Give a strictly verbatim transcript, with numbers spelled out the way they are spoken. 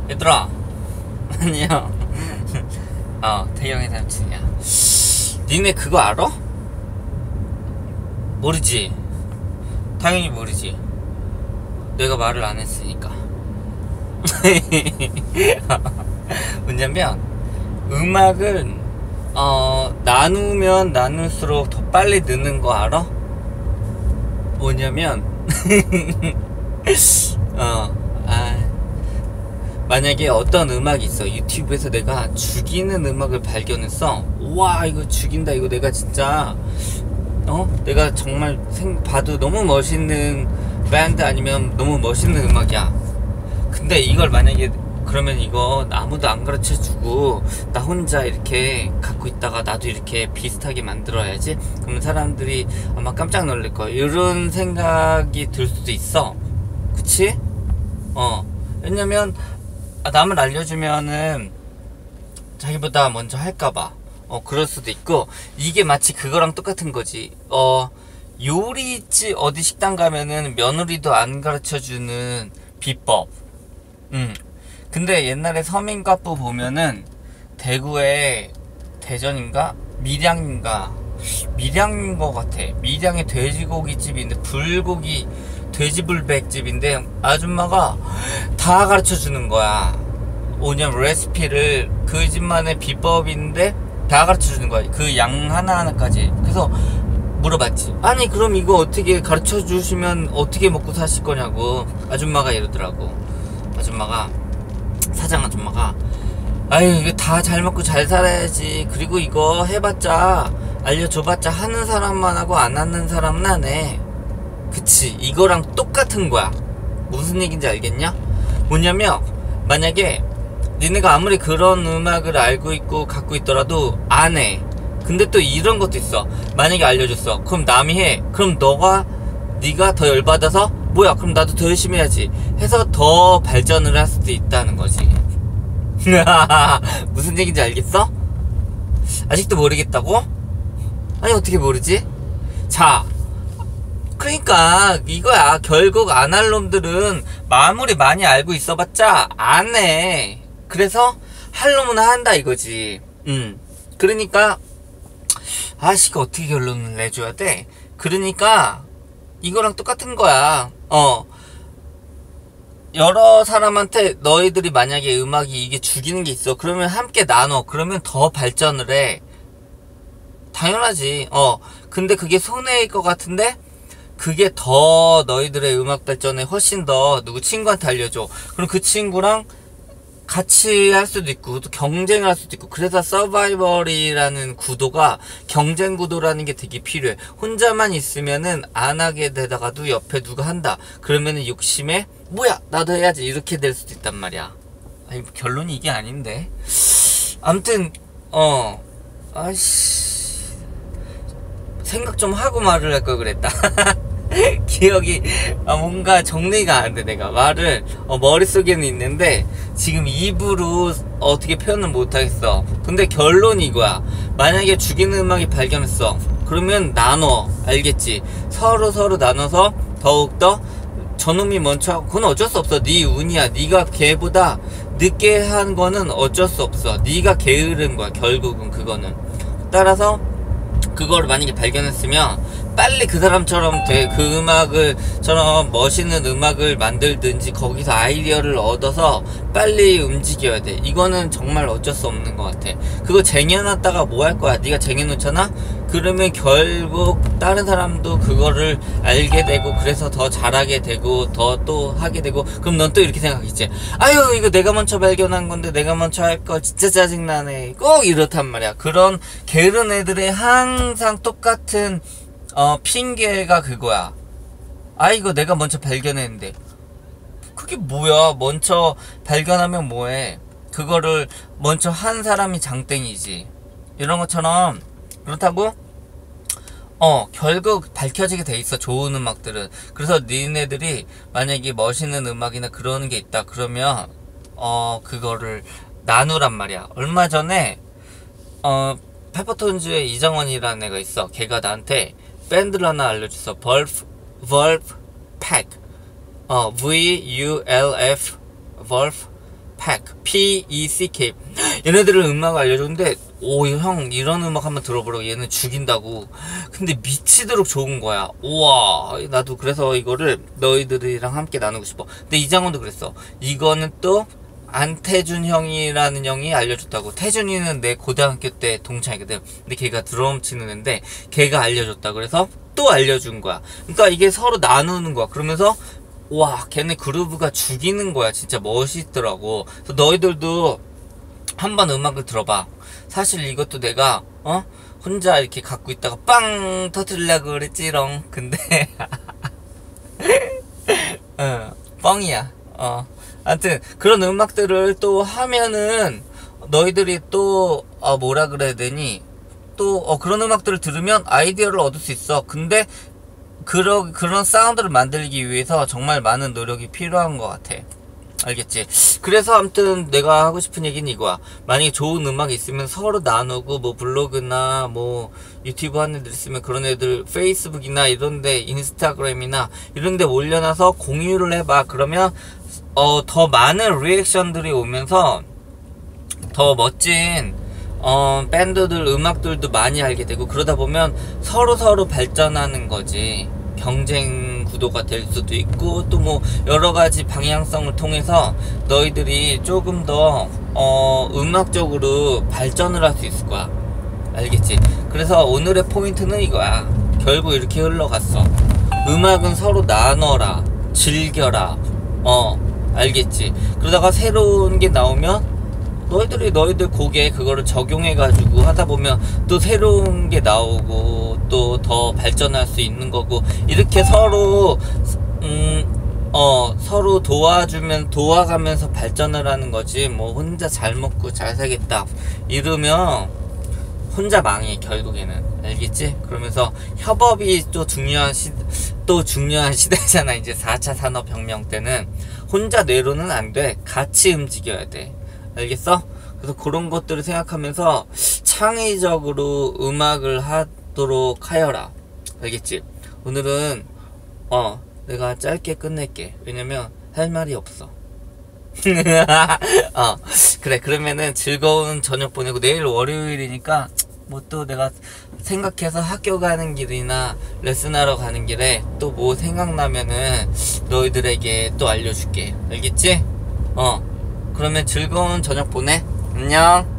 얘들아 안녕. 어 태경의 삼촌이야. 니네 그거 알아? 모르지? 당연히 모르지. 내가 말을 안 했으니까. 뭐냐면 음악은 어 나누면 나눌수록 더 빨리 느는 거 알아? 뭐냐면 어 아 만약에 어떤 음악이 있어. 유튜브에서 내가 죽이는 음악을 발견했어. 와 이거 죽인다. 이거 내가 진짜 어? 내가 정말 생, 봐도 너무 멋있는 밴드 아니면 너무 멋있는 음악이야. 근데 이걸 만약에 그러면 이거 아무도 안 가르쳐주고 나 혼자 이렇게 갖고 있다가 나도 이렇게 비슷하게 만들어야지. 그러면 사람들이 아마 깜짝 놀랄 거야. 이런 생각이 들 수도 있어. 그치? 어 왜냐면 아, 남을 알려주면은 자기보다 먼저 할까봐 어 그럴 수도 있고, 이게 마치 그거랑 똑같은 거지. 어 요리집 어디 식당 가면은 며느리도 안 가르쳐주는 비법. 음 근데 옛날에 서민가부 보면은 대구에 대전인가 밀양인가 밀양인 것 같아. 밀양에 돼지고기집인데 불고기 돼지불백집인데 아줌마가 다 가르쳐 주는 거야. 뭐냐면 레시피를 그 집만의 비법인데 다 가르쳐 주는 거야. 그 양 하나하나까지. 그래서 물어봤지. 아니 그럼 이거 어떻게 가르쳐 주시면 어떻게 먹고 사실 거냐고. 아줌마가 이러더라고. 아줌마가 사장 아줌마가 아유 이거 다 잘 먹고 잘 살아야지. 그리고 이거 해봤자 알려줘봤자 하는 사람만 하고 안 하는 사람은 안 해. 그치, 이거랑 똑같은 거야. 무슨 얘기인지 알겠냐? 뭐냐면 만약에 니네가 아무리 그런 음악을 알고 있고 갖고 있더라도 안 해. 근데 또 이런 것도 있어. 만약에 알려줬어. 그럼 남이 해. 그럼 너가 네가 더 열받아서 뭐야 그럼 나도 더 열심히 해야지 해서 더 발전을 할 수도 있다는 거지. 무슨 얘기인지 알겠어? 아직도 모르겠다고? 아니 어떻게 모르지? 자 그러니까 이거야. 결국 안 할 놈들은 아무리 많이 알고 있어봤자 안 해. 그래서 할 놈은 한다 이거지. 음 그러니까 아씨 이거 어떻게 결론을 내줘야 돼? 그러니까 이거랑 똑같은 거야. 어 여러 사람한테 너희들이 만약에 음악이 이게 죽이는 게 있어. 그러면 함께 나눠. 그러면 더 발전을 해. 당연하지. 어 근데 그게 손해일 것 같은데 그게 더 너희들의 음악 발전에 훨씬 더 누구 친구한테 알려줘. 그럼 그 친구랑 같이 할 수도 있고 또 경쟁을 할 수도 있고. 그래서 서바이벌이라는 구도가 경쟁 구도라는 게 되게 필요해. 혼자만 있으면은 안 하게 되다가도 옆에 누가 한다 그러면은 욕심에 뭐야 나도 해야지 이렇게 될 수도 있단 말이야. 아니 결론이 이게 아닌데. 암튼 어 아이씨 생각 좀 하고 말을 할 걸 그랬다. 기억이 아, 뭔가 정리가 안 돼. 내가 말을 어, 머릿속에는 있는데 지금 입으로 어떻게 표현을 못하겠어. 근데 결론이 이거야. 만약에 죽이는 음악이 발견했어. 그러면 나눠. 알겠지? 서로 서로 나눠서 더욱더 저놈이 먼저 하고. 그건 어쩔 수 없어. 네 운이야. 네가 걔보다 늦게 한 거는 어쩔 수 없어. 네가 게으른 거야 결국은. 그거는 따라서 그거를 만약에 발견했으면 빨리 그 사람처럼 돼. 그 음악을처럼 멋있는 음악을 만들든지 거기서 아이디어를 얻어서 빨리 움직여야 돼. 이거는 정말 어쩔 수 없는 것 같아. 그거 쟁여놨다가 뭐 할 거야? 네가 쟁여놓잖아? 그러면 결국 다른 사람도 그거를 알게 되고 그래서 더 잘하게 되고 더 또 하게 되고. 그럼 넌 또 이렇게 생각하겠지. 아유 이거 내가 먼저 발견한 건데 내가 먼저 할 거 진짜 짜증나네. 꼭 이렇단 말이야. 그런 게으른 애들의 항상 똑같은 어 핑계가 그거야. 아 이거 내가 먼저 발견했는데. 그게 뭐야. 먼저 발견하면 뭐해. 그거를 먼저 한 사람이 장땡이지. 이런 것처럼. 그렇다고 어 결국 밝혀지게 돼 있어 좋은 음악들은. 그래서 니네들이 만약에 멋있는 음악이나 그런 게 있다 그러면 어 그거를 나누란 말이야. 얼마 전에 어 페퍼톤즈의 이정원이라는 애가 있어. 걔가 나한테 밴드를 하나 알려줬어. 벌프 벌프 팩 어 V U L F 벌프 Peck, P E C K. 얘네들은 음악을 알려줬는데 오 형 이런 음악 한번 들어보라고. 얘는 죽인다고. 근데 미치도록 좋은 거야. 우와, 나도 그래서 이거를 너희들이랑 함께 나누고 싶어. 근데 이장원도 그랬어. 이거는 또 안태준 형이라는 형이 알려줬다고. 태준이는 내 고등학교 때 동창이거든. 근데 걔가 드럼 치는 애인데 걔가 알려줬다. 그래서 또 알려준 거야. 그러니까 이게 서로 나누는 거야. 그러면서 와, 걔네 그루브가 죽이는 거야. 진짜 멋있더라고. 그래서 너희들도 한번 음악을 들어봐. 사실 이것도 내가 어 혼자 이렇게 갖고 있다가 빵 터뜨리려고 그랬지롱. 근데 어, 뻥이야. 어, 아무튼 그런 음악들을 또 하면은 너희들이 또 어, 뭐라 그래야 되니, 또 어, 그런 음악들을 들으면 아이디어를 얻을 수 있어. 근데 그런 그런 사운드를 만들기 위해서 정말 많은 노력이 필요한 것 같아. 알겠지? 그래서 아무튼 내가 하고 싶은 얘기는 이거야. 만약에 좋은 음악이 있으면 서로 나누고, 뭐 블로그나 뭐 유튜브 하는 애들 있으면 그런 애들 페이스북이나 이런데, 인스타그램이나 이런데 올려놔서 공유를 해봐. 그러면 어, 더 많은 리액션들이 오면서 더 멋진 어, 밴드들, 음악들도 많이 알게 되고, 그러다 보면 서로 서로 발전하는 거지. 경쟁 구도가 될 수도 있고, 또 뭐 여러가지 방향성을 통해서 너희들이 조금 더 어, 음악적으로 발전을 할 수 있을 거야. 알겠지? 그래서 오늘의 포인트는 이거야. 결국 이렇게 흘러갔어. 음악은 서로 나눠라, 즐겨라. 어, 알겠지? 그러다가 새로운 게 나오면 너희들이 너희들 곡에 그거를 적용해가지고 하다 보면 또 새로운 게 나오고 또 더 발전할 수 있는 거고, 이렇게 서로 음, 어, 서로 도와주면 도와가면서 발전을 하는 거지. 뭐 혼자 잘 먹고 잘 살겠다 이러면 혼자 망해 결국에는. 알겠지? 그러면서 협업이 또 중요한 시, 또 중요한 시대잖아. 이제 사 차 산업혁명 때는 혼자 내로는 안 돼. 같이 움직여야 돼. 알겠어? 그래서 그런 것들을 생각하면서 창의적으로 음악을 하도록 하여라. 알겠지? 오늘은 어 내가 짧게 끝낼게. 왜냐면 할 말이 없어. 어 그래, 그러면은 즐거운 저녁 보내고, 내일 월요일이니까 뭐 또 내가 생각해서 학교 가는 길이나 레슨하러 가는 길에 또 뭐 생각나면은 너희들에게 또 알려줄게. 알겠지? 어 그러면 즐거운 저녁 보내. 안녕.